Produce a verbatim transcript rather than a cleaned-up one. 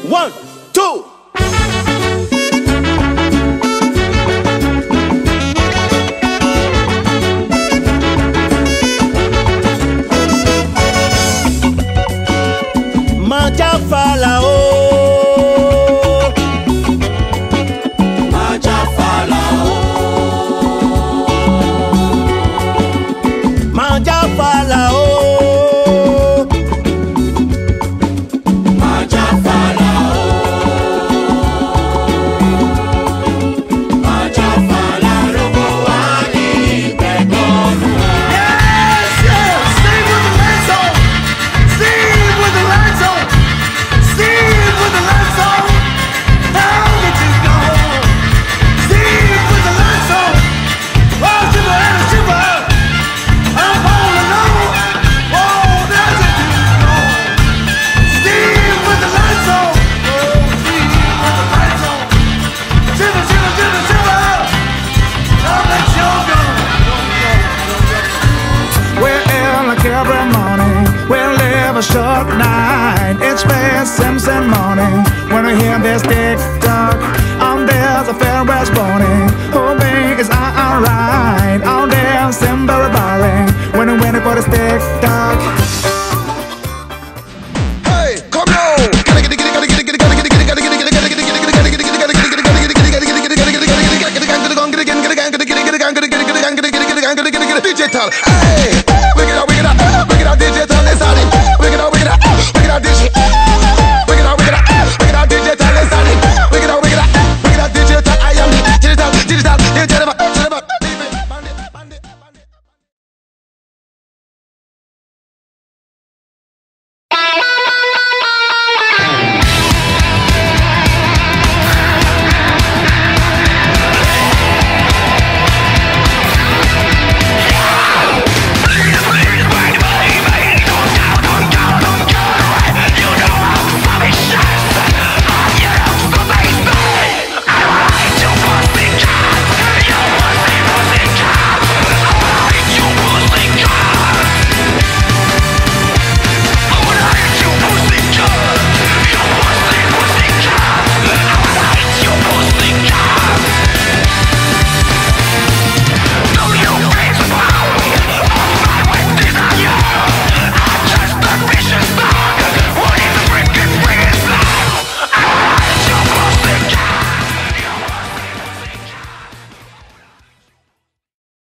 One, two. Maja Falao, Maja Falao, Maja Falao, Maja Falao, Maja Falao, Wali Pegonu. Yes, yes, sing with the lights on, sing with the lights on. Steve with the lights on, how did you go? Steve with the lights on, oh shiver and a shiver, I'm all alone, oh how did you go? Steve with the lights on, oh Steve with the lights on, shiver, shiver, shiver, shiver, I'll let you go. Well, like every morning, we'll live a short night. It's past Simpson morning when we hear this day.